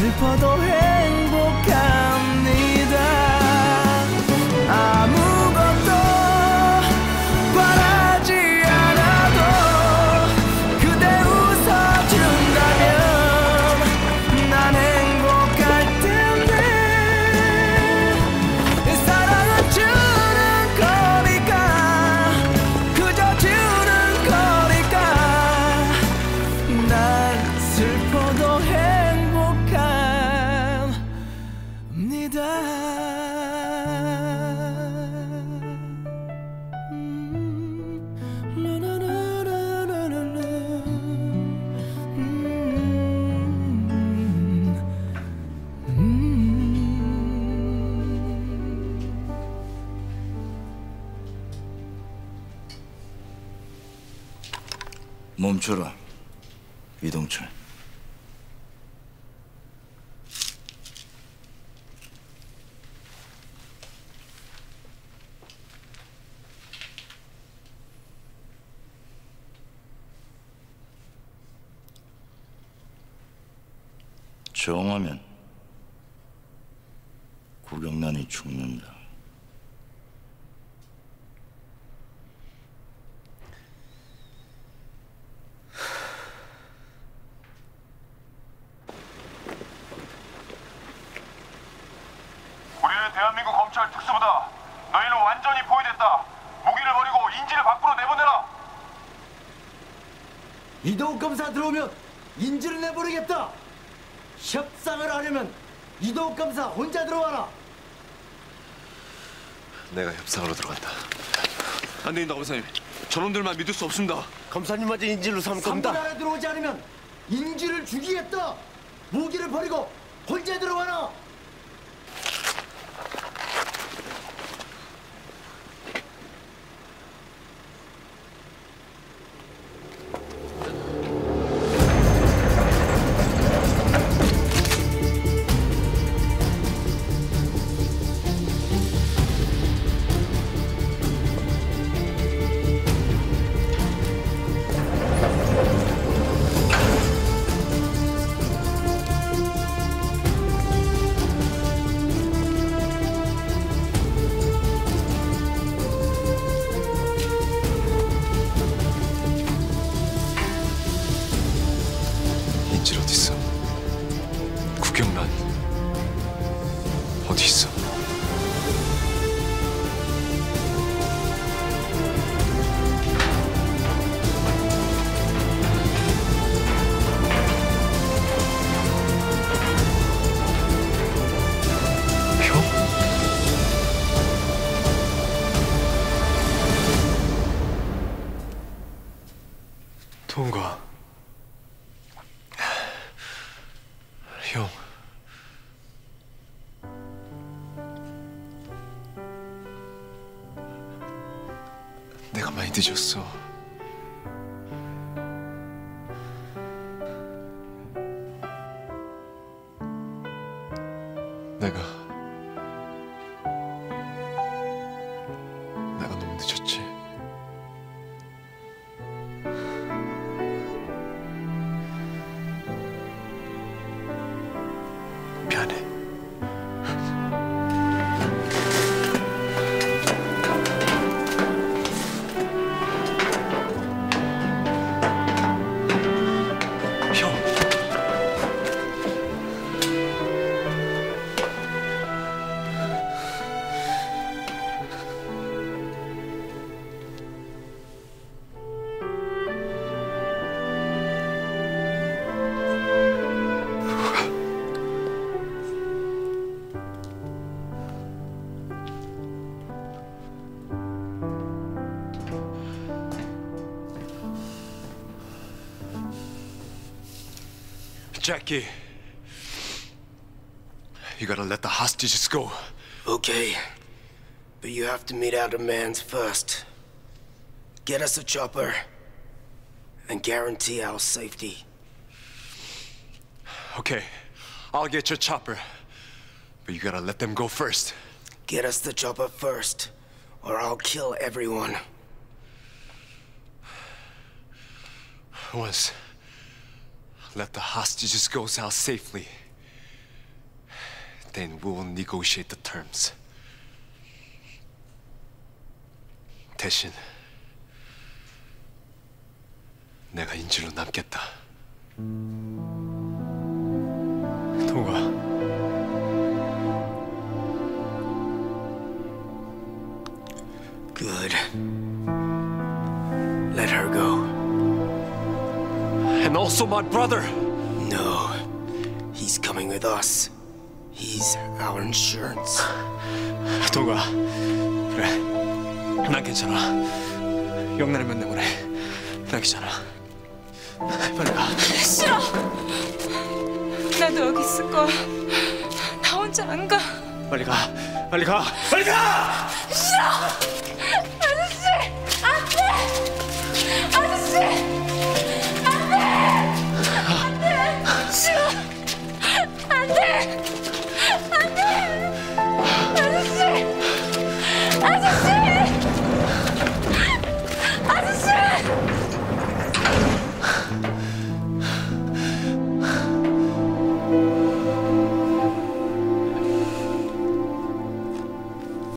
슬퍼도 행복합니다. 아무것도 바라지 않아도 그대 웃어준다면 난 행복할 텐데. 사랑은 주는 거니까, 그저 주는 거니까 난 슬퍼도 행복합니다. 멈춰라, 이동철. 정하면 구경난이 죽는다. 우리는 대한민국 검찰 특수부다. 너희는 완전히 포위됐다. 무기를 버리고 인지를 밖으로 내보내라. 이동욱 검사 들어오면 인지를 내버리겠다. 협상을 하려면 이동욱 검사 혼자 들어와라. 내가 협상으로 들어간다. 안 됩니다, 검사님. 저놈들만 믿을 수 없습니다. 검사님마저 인질로 삼을 겁니다. 3분 안에 들어오지 않으면 인지를 죽이겠다. 무기를 버리고 혼자 들어와라. 인질 어디 있어? 구경난 어디 있어? 형? 동과. 형. 내가 많이 늦었어. 내가 너무 늦었지. 미안해. 형. Jackie, you gotta let the hostages go. Okay, but you have to meet our demands first. Get us a chopper and guarantee our safety. Okay, I'll get your chopper, but you gotta let them go first. Get us the chopper first, or I'll kill everyone. Once let the hostages go out safely, Then we will negotiate the terms. 대신 내가 인질로 남겠다. 동아. Good. Let her go. And also my brother. No. He's coming with us. He's our insurance. 동아. 그래. 난 괜찮아. 영란이면 내보내. 난 괜찮아. 빨리 가. 싫어. 나도 여기 있을 거야. 나 혼자 안 가. 빨리 가. 빨리 가. 빨리 가. 싫어.